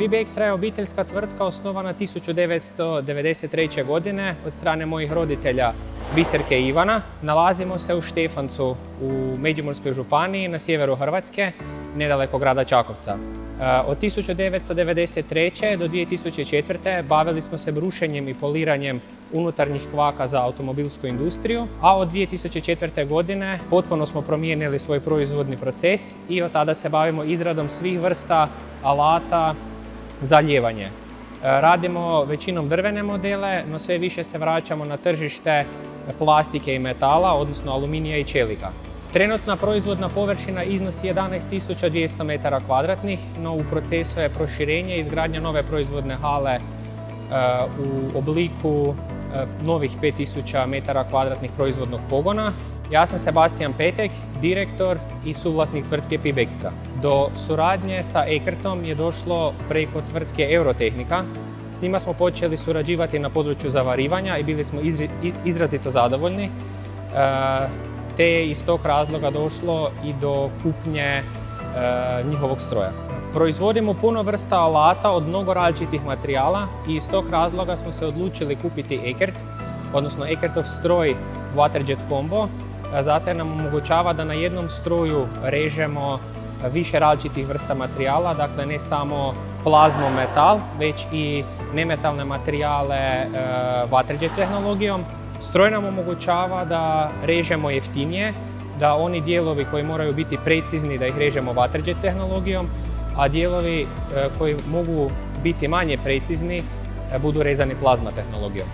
PIB-extra je obiteljska tvrtka osnovana 1993. godine od strane mojih roditelja Biserke i Ivana. Nalazimo se u Štefancu u Međimurskoj županiji na sjeveru Hrvatske, nedaleko grada Čakovca. Od 1993. do 2004. bavili smo se brušenjem i poliranjem unutarnjih kvaka za automobilsku industriju, a od 2004. godine potpuno smo promijenili svoj proizvodni proces i od tada se bavimo izradom svih vrsta alata za lijevanje. Radimo većinom drvene modele, no sve više se vraćamo na tržište plastike i metala, odnosno aluminija i čelika. Trenutna proizvodna površina iznosi 11.200 metara kvadratnih, no u procesu je proširenje i izgradnja nove proizvodne hale u obliku novih 5.000 metara kvadratnih proizvodnog pogona. Ja sam Sebastian Petek, direktor i suvlasnik tvrtke PIB-extra. Do suradnje sa Eckertom je došlo preko tvrtke Eurotehnika. S njima smo počeli surađivati na području zavarivanja i bili smo izrazito zadovoljni. Te je iz tog razloga došlo i do kupnje njihovog stroja. Proizvodimo puno vrsta alata od mnogo različitih materijala i iz tog razloga smo se odlučili kupiti Eckert, odnosno Eckertov stroj Waterjet Combo, zato jer nam omogućava da na jednom stroju režemo više različitih vrsta materijala, dakle ne samo plazmo metal, već i nemetalne materijale Waterjet tehnologijom. Stroj nam omogućava da režemo jeftinije, da oni dijelovi koji moraju biti precizni da ih režemo Waterjet tehnologijom, a dijelovi koji mogu biti manje precizni budu rezani plazma tehnologijom.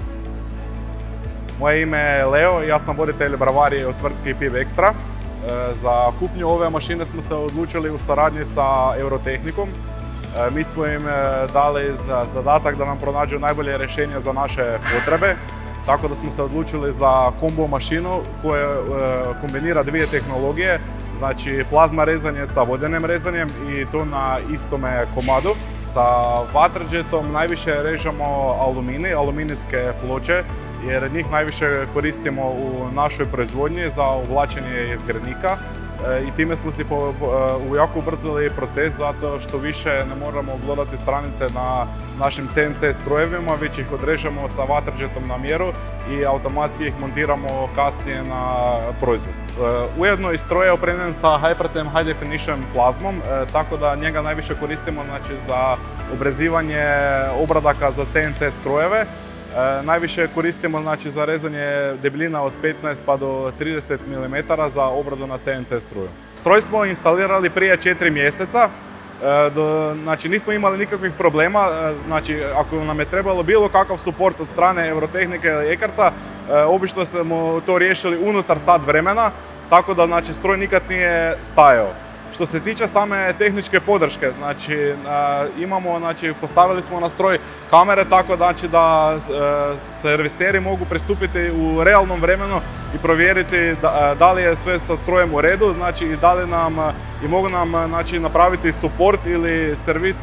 Moje ime je Leo, ja sam voditelj bravarije u tvrtki PIB-extra. Za kupnju ove mašine smo se odlučili u saradnji sa Eurotehnikom. Mi smo im dali zadatak da nam pronađu najbolje rješenje za naše potrebe. Tako da smo se odlučili za kombo mašinu koja kombinira dvije tehnologije, znači plazma rezanje sa vodenim rezanjem i to na istome komadu. Sa Waterjetom najviše režemo aluminijske ploče jer njih najviše koristimo u našoj proizvodnji za uvlačenje jezgrenika i time smo si jako ubrzali proces zato što više ne moramo gledati stranice na našim CNC strojevima, već ih odrežemo sa Waterjetom na mjeru i automatski ih montiramo kasnije na proizvod. Ujedno i stroj je opremljen sa Hypertem High Definition plazmom, tako da njega najviše koristimo za obrezivanje obradaka za CNC strojeve. Najviše koristimo za rezanje debljina od 15 pa do 30 mm za obradu na CNC struju. Stroj smo instalirali prije 4 mjeseca, znači nismo imali nikakvih problema, znači ako nam je trebalo bilo kakav suport od strane Eurotehnike ili Eckerta, obično smo to riješili unutar sat vremena, tako da stroj nikad nije stajao. Što se tiče same tehničke podrške, postavili smo na stroj kamere tako da serviseri mogu pristupiti u realnom vremenu i provjeriti da li je sve sa strojem u redu, i da li mogu nam napraviti support ili servis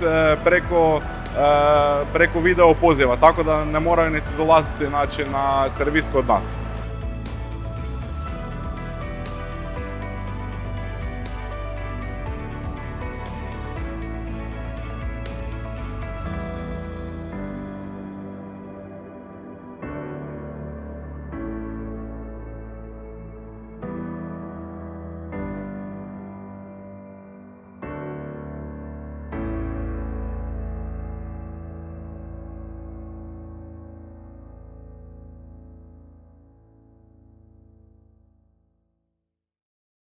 preko video poziva, tako da ne moraju niti dolaziti na servis kod nas.